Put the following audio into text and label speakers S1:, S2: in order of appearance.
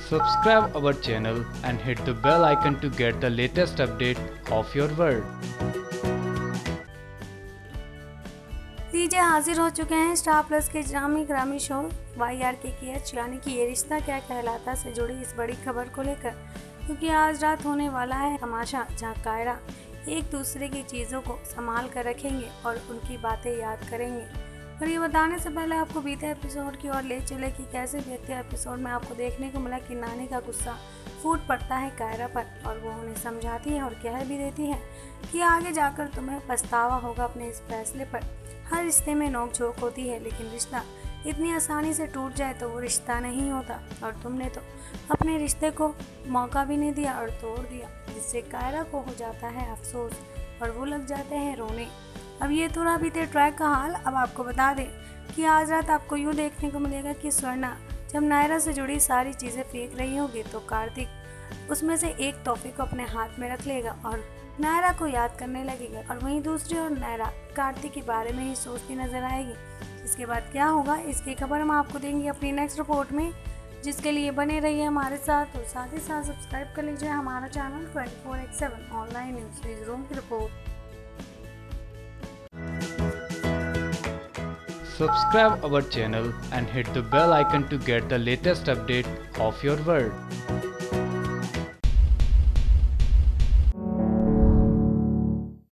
S1: Subscribe our channel and hit the bell icon to get the latest update of your world.
S2: लीजिए हाजिर हो चुके हैं star plus के ड्रामी ग्रामी शो YRKKH यानी कि ये रिश्ता क्या कहलाता से जुड़ी इस बड़ी खबर को लेकर, क्योंकि आज रात होने वाला है तमाशा जहां कायरा एक दूसरे की चीज़ों को संभाल कर रखेंगे और उनकी बातें याद करेंगे। और ये बताने से पहले आपको बीते एपिसोड की ओर ले चले कि कैसे बीते एपिसोड में आपको देखने को मिला कि नानी का गुस्सा फूट पड़ता है कायरा पर और वो उन्हें समझाती है और कह भी देती है कि आगे जाकर तुम्हें पछतावा होगा अपने इस फैसले पर। हर रिश्ते में नोक झोंक होती है, लेकिन रिश्ता इतनी आसानी से टूट जाए तो वो रिश्ता नहीं होता और तुमने तो अपने रिश्ते को मौका भी नहीं दिया और तोड़ दिया, जिससे कायरा को हो जाता है अफसोस और वो लग जाते हैं रोने। अब ये थोड़ा बीते ट्रैक का हाल अब आपको बता दें कि आज रात आपको यूँ देखने को मिलेगा कि स्वर्णा जब नायरा से जुड़ी सारी चीज़ें फेंक रही होगी तो कार्तिक उसमें से एक तोहफे को अपने हाथ में रख लेगा और नायरा को याद करने लगेगा, और वहीं दूसरी ओर नायरा कार्तिक के बारे में ही सोचती नजर आएगी। इसके बाद क्या होगा इसकी खबर हम आपको देंगे अपनी नेक्स्ट रिपोर्ट में, जिसके लिए बने रहिए हमारे साथ और साथ ही साथ सब्सक्राइब कर लीजिए हमारा चैनल 24/7 ऑनलाइन न्यूज़ रूम की report.
S1: Subscribe our channel and hit the bell icon to get the latest update of your world.